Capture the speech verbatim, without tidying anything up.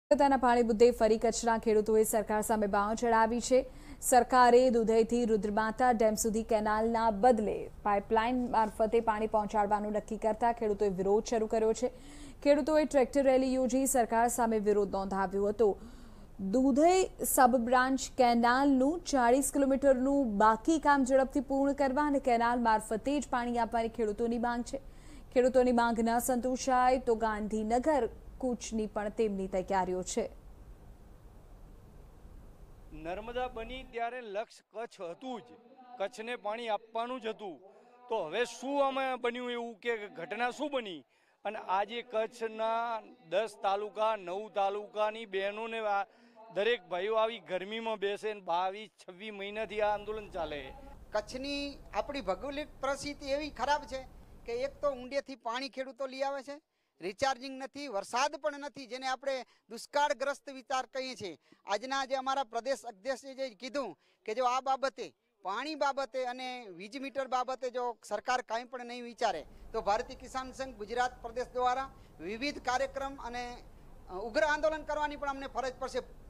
પોતાના પાણી મુદ્દે ફરી કચ્છના ખેડૂતોએ સરકાર સામે બાંહ ચડાવી છે। સરકારે દુધઈથી રુદ્રમાતા ડેમ સુધી કેનાલના બદલે પાઇપલાઇન મારફતે પાણી પહોંચાડવાનું નક્કી કરતા ખેડૂતોએ વિરોધ શરૂ કર્યો છે। ખેડૂતોએ ટ્રેક્ટર રેલી યોજી સરકાર સામે વિરોધ નોંધાવ્યો હતો। દુધઈ સબ બ્રાન્ચ કેનાલનું ચાલીસ કિલોમીટરનું બાકી કામ ઝડપથી પૂર્ણ કરવા અને કેનાલ મારફતે જ પાણી આપવાની ખેડૂતોની માંગ છે। ખેડૂતોની માંગ ન સંતોષાય તો ગાંધીનગર કૂચની પણ તેમની તૈયારીઓ છે। નર્મદા બની ત્યારે લક્ષ્ય કચ્છ હતું જ, કચ્છને પાણી આપવાનું જ હતું। તો હવે શું અમે બન્યું એવું કે ઘટના શું બની અને આજે કચ્છના દસ તાલુકા નવ તાલુકાની બહેનોને દરેક ભાઈઓ આવી ગરમીમાં બેસે ને બાવીસ છવ્વીસ મહિનાથી આ આંદોલન ચાલે। કચ્છની આપણી ભૌગોલિક પરિસ્થિતિ એવી ખરાબ છે કે એક તો ઊંડેથી પાણી ખેડૂતો લઈ આવે છે, રિચાર્જિંગ નથી, વરસાદ પણ નથી, જેને આપણે દુષ્કાળગ્રસ્ત વિસ્તાર કહીએ છીએ। આજના જે અમારા પ્રદેશ અધ્યક્ષે જે કીધું કે જો આ બાબતે પાણી બાબતે અને વીજ મીટર બાબતે જો સરકાર કાંઈ પણ નહીં વિચારે તો ભારતીય કિસાન સંઘ ગુજરાત પ્રદેશ દ્વારા વિવિધ કાર્યક્રમ અને ઉગ્ર આંદોલન કરવાની પણ અમને ફરજ પડશે।